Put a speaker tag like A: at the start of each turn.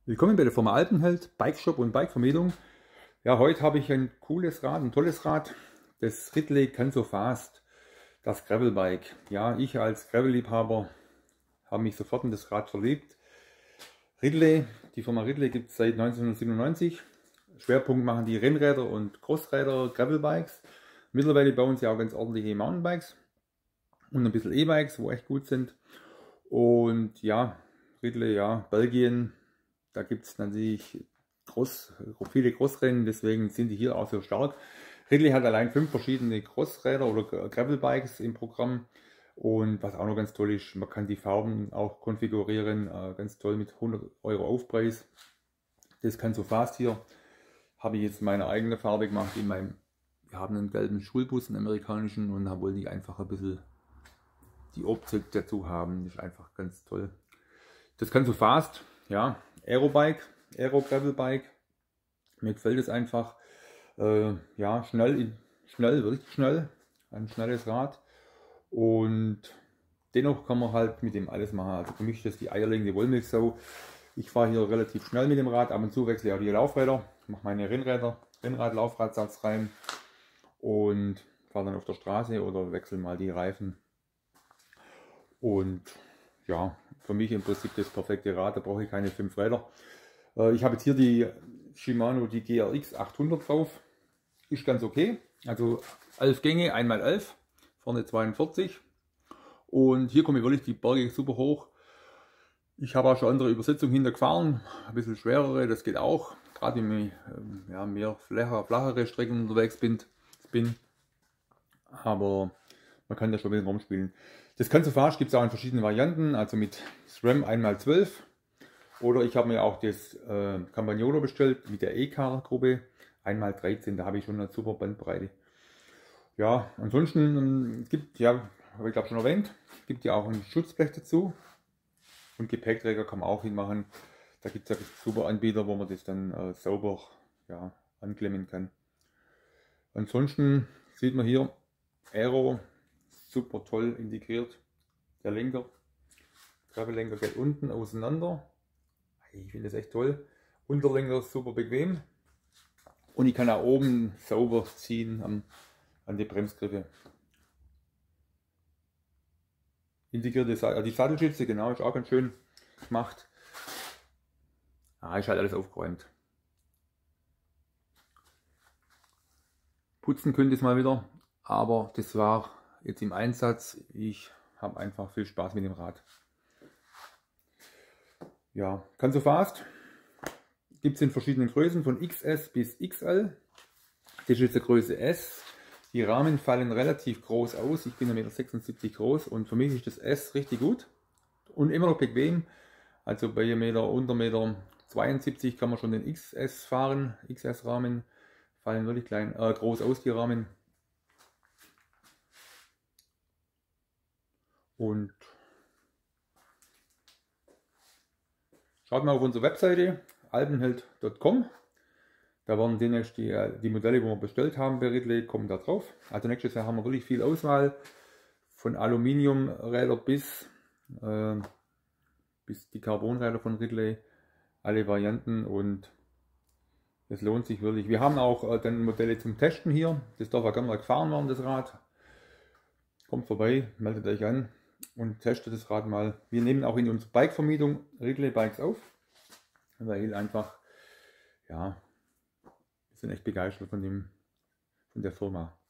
A: Willkommen bei der Firma Alpenheld, Bikeshop und Bikevermietung. Ja, heute habe ich ein cooles Rad, ein tolles Rad, das Ridley CanSoFast, das Gravelbike. Ja, ich als Gravel-Liebhaber habe mich sofort in das Rad verliebt. Ridley, die Firma Ridley gibt es seit 1997. Schwerpunkt machen die Rennräder und Crossräder, Gravelbikes. Mittlerweile bauen sie auch ganz ordentliche Mountainbikes und ein bisschen E-Bikes, wo echt gut sind. Und ja, Ridley, ja, Belgien. Da gibt es natürlich viele Crossrennen, deswegen sind die hier auch so stark. Ridley hat allein 5 verschiedene Crossräder oder Gravelbikes im Programm. Und was auch noch ganz toll ist, man kann die Farben auch konfigurieren, ganz toll mit 100 € Aufpreis. Das CanSoFast hier habe ich jetzt meine eigene Farbe gemacht. Wir haben einen gelben Schulbus, einen amerikanischen, und da wollte ich einfach ein bisschen die Optik dazu haben. Das ist einfach ganz toll. Das CanSoFast, ja, Aerobike, Aero-Gravelbike. Mir gefällt es einfach, ja, schnell, wirklich schnell, ein schnelles Rad. Und dennoch kann man halt mit dem alles machen. Also für mich ist das die eierlegende Wollmilchsau. Ich fahre hier relativ schnell mit dem Rad, ab und zu wechsle ich auch die Laufräder, mache meine Rennrad-Laufradsatz rein und fahre dann auf der Straße oder wechsle mal die Reifen. Und ja, für mich im Prinzip das perfekte Rad, da brauche ich keine 5 Räder. Ich habe jetzt hier die Shimano, die GRX 800 drauf, ist ganz okay. Also 11 Gänge, 1x11, vorne 42. Und hier komme ich wirklich die Berge super hoch. Ich habe auch schon andere Übersetzungen hintergefahren, ein bisschen schwerere, das geht auch. Gerade wenn ich ja, mehr flachere Strecken unterwegs bin. Aber man kann da schon ein bisschen rumspielen. Das CanSoFast gibt es auch in verschiedenen Varianten, also mit SRAM 1x12. Oder ich habe mir auch das Campagnolo bestellt mit der E-Car-Gruppe 1x13, da habe ich schon eine super Bandbreite. Ja, ansonsten gibt ja, habe ich glaube schon erwähnt, gibt ja auch ein Schutzblech dazu. Und Gepäckträger kann man auch hinmachen. Da gibt es ja super Anbieter, wo man das dann sauber, ja, anklemmen kann. Ansonsten sieht man hier Aero, super toll integriert. Der Lenker, Gravellenker geht unten auseinander. Ich finde das echt toll. Unterlenker super bequem. Und ich kann auch oben sauber ziehen an die Bremsgriffe. Integrierte die Sattelstütze, genau, ist auch ganz schön gemacht. Ist halt alles aufgeräumt. Putzen könnte es mal wieder, aber das war jetzt im Einsatz. Ich habe einfach viel Spaß mit dem Rad. Ja, CanSoFast gibt es in verschiedenen Größen, von XS bis XL. Das ist jetzt der Größe S. Die Rahmen fallen relativ groß aus. Ich bin 1,76 m groß und für mich ist das S richtig gut und immer noch bequem. Also bei unter 1,72 m kann man schon den XS fahren. XS-Rahmen fallen wirklich groß aus, die Rahmen. Und schaut mal auf unsere Webseite alpenheld.com. Da werden demnächst die Modelle, die wir bestellt haben bei Ridley, kommen da drauf. Also nächstes Jahr haben wir wirklich viel Auswahl. Von Aluminiumräder bis die Carbonräder von Ridley. Alle Varianten, und es lohnt sich wirklich. Wir haben auch dann Modelle zum Testen hier. Das darf auch gerne mal gefahren werden, das Rad. Kommt vorbei, meldet euch an und testet das Rad mal. Wir nehmen auch in unserer Bikevermietung Ridley Bikes auf, weil einfach, ja, wir sind echt begeistert von der Firma.